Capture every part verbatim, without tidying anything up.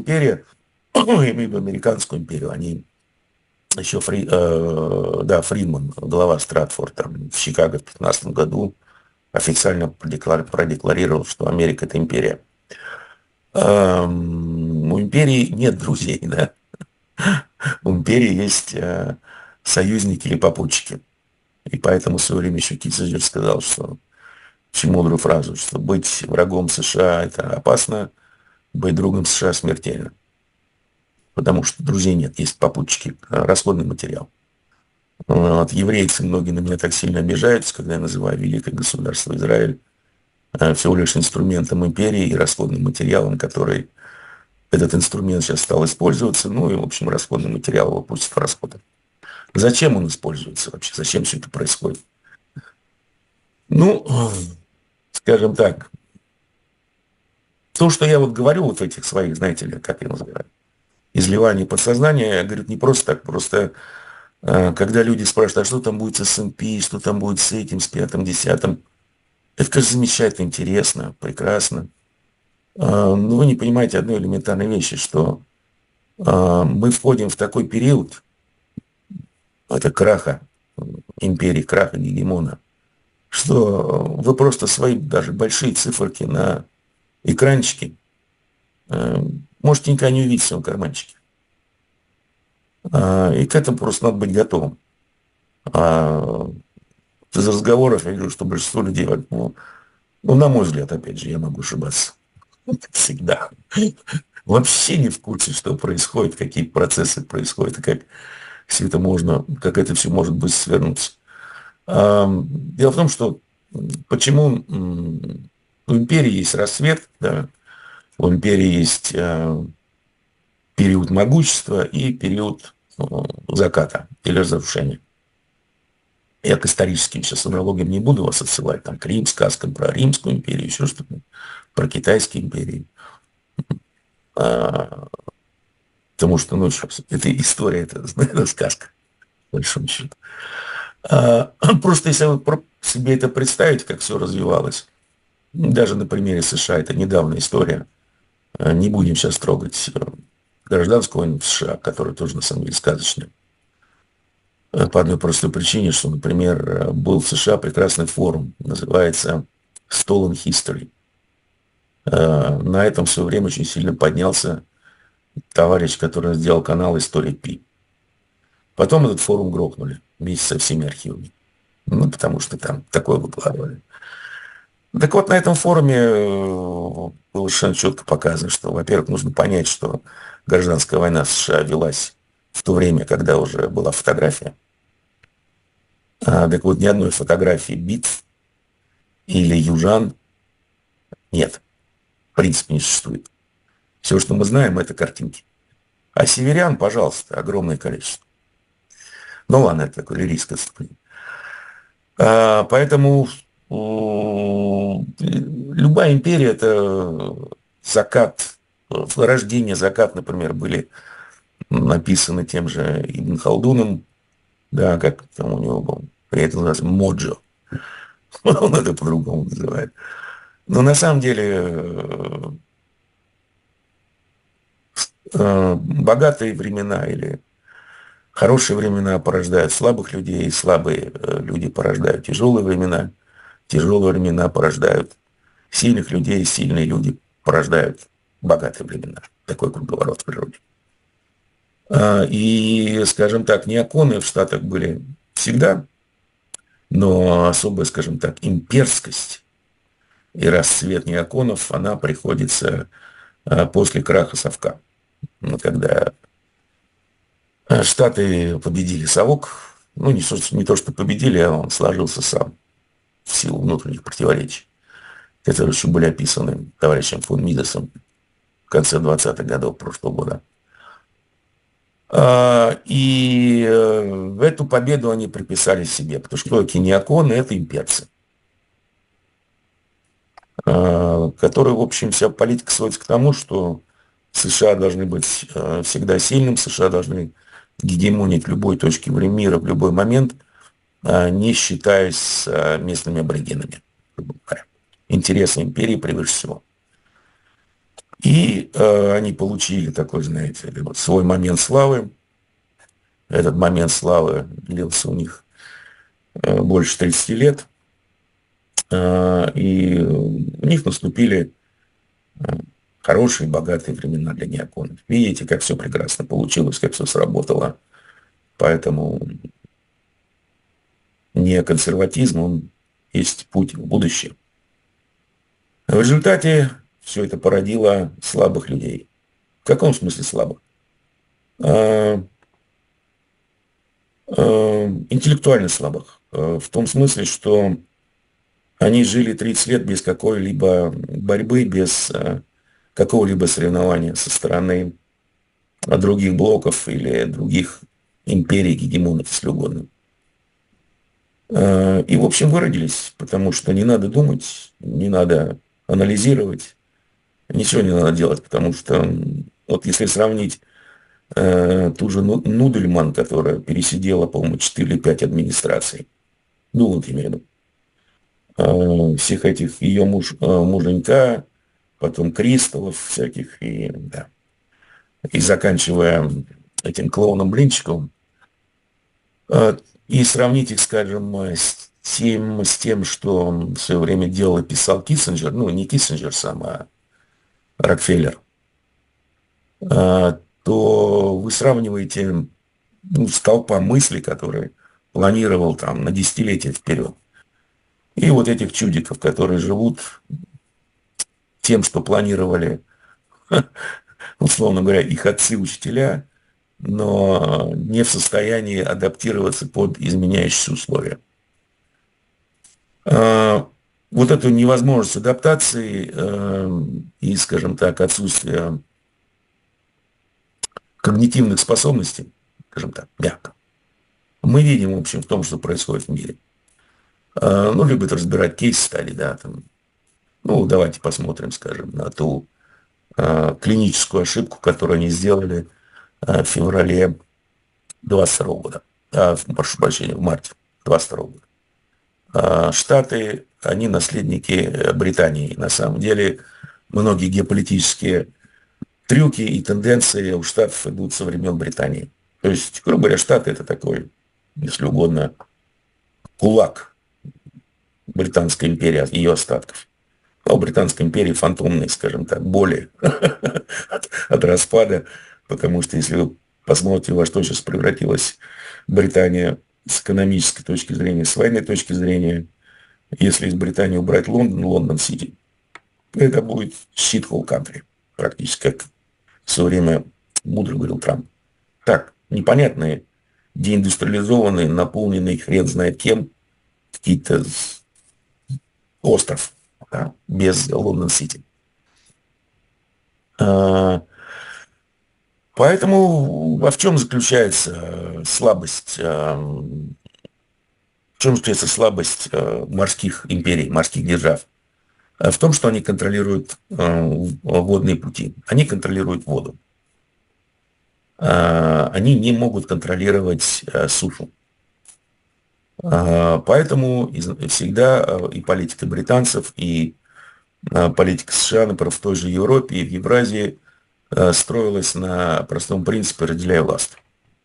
империя, имею в виду американскую империю, они еще Фри, э, да, Фридман, глава Стратфорд, там, в Чикаго в пятнадцатом году официально продекларировал, что Америка – это империя. Эм, у империи нет друзей, да? У империи есть э, союзники или попутчики. И поэтому в свое время еще Киссинджер сказал, что очень мудрую фразу, что быть врагом США – это опасно, быть другом США смертельно. Потому что друзей нет, есть попутчики, расходный материал. Вот. Еврейцы многие на меня так сильно обижаются, когда я называю великое государство Израиль всего лишь инструментом империи и расходным материалом, который этот инструмент сейчас стал использоваться, ну и, в общем, расходный материал его пустят в расход. Зачем он используется вообще? Зачем все это происходит? Ну, скажем так, то, что я вот говорю вот в этих своих, знаете ли, как я называю, изливание подсознания, я говорю, не просто так, просто когда люди спрашивают, а что там будет с эс энд пи, что там будет с этим, с пятым, десятым, это, конечно, замечательно, интересно, прекрасно. Но вы не понимаете одной элементарной вещи, что мы входим в такой период, это краха империи, краха гегемона, что вы просто свои даже большие циферки на экранчике можете никогда не увидеть в своем карманчике. И к этому просто надо быть готовым. Из разговоров я вижу, что большинство людей, ну, ну, на мой взгляд, опять же, я могу ошибаться, всегда, вообще не в курсе, что происходит, какие процессы происходят, и как все это можно, как это все может быть свернуться. Дело в том, что почему у империи есть рассвет, да, у империи есть период могущества и период заката или разрушения. Я к историческим сейчас аналогиям не буду вас отсылать, там, к Рим, сказкам про Римскую империю, еще что-то, про Китайские империи. А, потому что, ну, это история, это, это сказка, по большому счету. А, просто если вы себе это представите, как все развивалось, даже на примере США, это недавняя история, не будем сейчас трогать гражданскую войну в США, которая тоже, на самом деле, сказочная. По одной простой причине, что, например, был в США прекрасный форум, называется Stolen History. На этом в свое время очень сильно поднялся товарищ, который сделал канал «История Пи». Потом этот форум грохнули вместе со всеми архивами. Ну, потому что там такое выкладывали. Так вот, на этом форуме было совершенно четко показано, что, во-первых, нужно понять, что гражданская война в США велась в то время, когда уже была фотография. А, так вот, ни одной фотографии битв или южан нет. В принципе, не существует. Все, что мы знаем, это картинки. А северян, пожалуйста, огромное количество. Ну ладно, это такое лирическое отступление. А, поэтому любая империя – это закат, рождение, закат, например, были написаны тем же Ибн Халдуном, да, как там у него был, это называется Моджо. Он это по-другому называет. Но на самом деле богатые времена или хорошие времена порождают слабых людей, слабые люди порождают тяжелые времена, тяжелые времена порождают сильных людей, сильные люди порождают богатые времена. Такой круговорот в природе. И, скажем так, неоконы в Штатах были всегда, но особая, скажем так, имперскость и расцвет неоконов, она приходится после краха совка. Когда Штаты победили совок, ну, не, не то, что победили, а он сложился сам в силу внутренних противоречий, которые еще были описаны товарищем фон Мидесом в конце двадцатых годов прошлого года. И эту победу они приписали себе, потому что эти неоконы – это имперцы, которые, в общем, вся политика сводится к тому, что США должны быть всегда сильным, США должны гегемонить в любой точке мира, в любой момент, не считаясь с местными аборигенами. Интересы империи превыше всего. И э, они получили такой, знаете, вот свой момент славы. Этот момент славы длился у них э, больше тридцати лет. Э, и у них наступили э, хорошие, богатые времена для неоконов. Видите, как все прекрасно получилось, как все сработало. Поэтому неоконсерватизм, он есть путь в будущее. В результате все это породило слабых людей. В каком смысле слабых? А, а, интеллектуально слабых. А, в том смысле, что они жили тридцать лет без какой-либо борьбы, без а, какого-либо соревнования со стороны других блоков или других империй, гегемонов, если угодно. А, и, в общем, выродились, потому что не надо думать, не надо анализировать, ничего не надо делать, потому что вот если сравнить э, ту же Нудельман, которая пересидела, по-моему, четыре или пять администраций, ну, вот имею в виду, э, всех этих ее муж, э, муженька, потом Кристаллов всяких, и, да, и заканчивая этим клоуном Блинчиковым, э, и сравнить их, скажем, с тем, с тем, что в свое время делал и писал Киссинджер, ну, не Киссинджер сам, а Рокфеллер, а, то вы сравниваете, ну, столпа мыслей, которые планировал там на десятилетия вперед. И вот этих чудиков, которые живут тем, что планировали, условно говоря, их отцы-учителя, но не в состоянии адаптироваться под изменяющиеся условия. А, вот эту невозможность адаптации э, и, скажем так, отсутствие когнитивных способностей, скажем так, мягко, мы видим, в общем, в том, что происходит в мире. А, ну, любят разбирать кейс-стади, да, там. Ну, давайте посмотрим, скажем, на ту а, клиническую ошибку, которую они сделали а, в феврале двадцать второго года. А, прошу прощения, в марте двадцать второго года. А, Штаты, они наследники Британии. На самом деле, многие геополитические трюки и тенденции у Штатов идут со времен Британии. То есть, грубо говоря, Штаты – это такой, если угодно, кулак Британской империи, от ее остатков. А у Британской империи фантомные, скажем так, боли от, от распада, потому что если вы посмотрите, во что сейчас превратилась Британия с экономической точки зрения, с военной точки зрения, если из Британии убрать Лондон, Лондон-Сити, это будет shithole country, практически, как в свое время мудро говорил Трамп. Так, непонятные, деиндустриализованные, наполненные хрен знает кем, какие-то остров, да, без Лондон-Сити. А, Поэтому а в чем заключается слабость, а, в чем заключается слабость а, морских империй, морских держав? А в том, что они контролируют а, водные пути, они контролируют воду. А, Они не могут контролировать а, сушу. А, Поэтому всегда а, и политика британцев, и а, политика США, например, в той же Европе и в Евразии а, строилась на простом принципе «разделяй власть».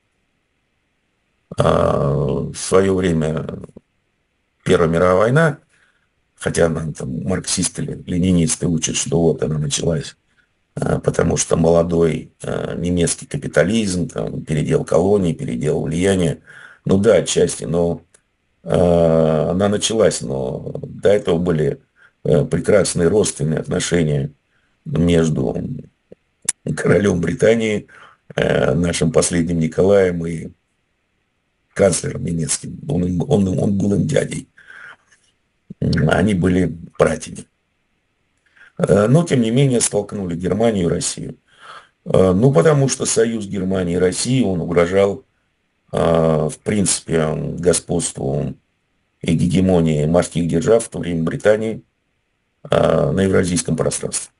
В свое время Первая мировая война, хотя нам там марксисты или ленинисты учат, что вот она началась, потому что молодой немецкий капитализм, там, передел колоний, передел влияния, ну да, отчасти, но она началась, но до этого были прекрасные родственные отношения между королем Британии, нашим последним Николаем и канцлером немецким. Он, он, он был им дядей. Они были братьями. Но, тем не менее, столкнули Германию и Россию. Ну, потому что союз Германии и России, он угрожал, в принципе, господству и гегемонии морских держав, в то время Британии, на евразийском пространстве.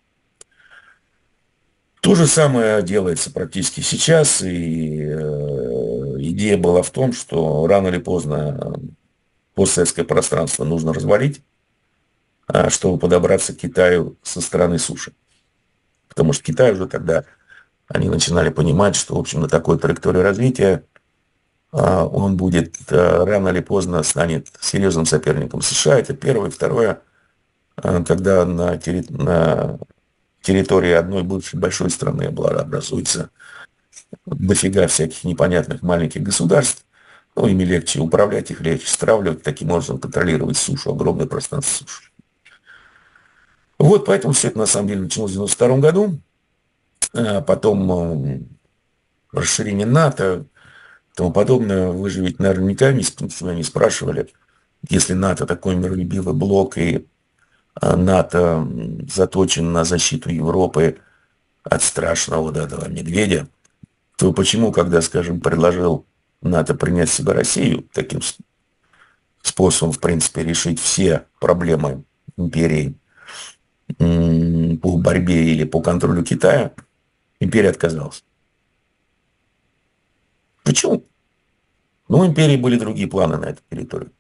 То же самое делается практически сейчас, и идея была в том, что рано или поздно постсоветское пространство нужно развалить, чтобы подобраться к Китаю со стороны суши. Потому что Китай уже тогда, они начинали понимать, что, в общем, на такой траектории развития а, он будет а, рано или поздно станет серьезным соперником США. Это первое. Второе, а, когда на, терри... на территории одной бывшей большой страны образуется дофига всяких непонятных маленьких государств, ну, ими легче управлять, их легче стравливать, таким образом контролировать сушу, огромное пространство суши. Вот, поэтому все это на самом деле началось в девяносто втором году. А потом расширение НАТО, тому подобное. Вы же ведь наверняка себя не спрашивали, если НАТО такой миролюбивый блок и НАТО заточен на защиту Европы от страшного вот этого медведя, то почему, когда, скажем, предложил НАТО принять в себя Россию, таким способом, в принципе, решить все проблемы империи по борьбе или по контролю Китая, империя отказалась? Почему? Ну, у империи были другие планы на эту территорию.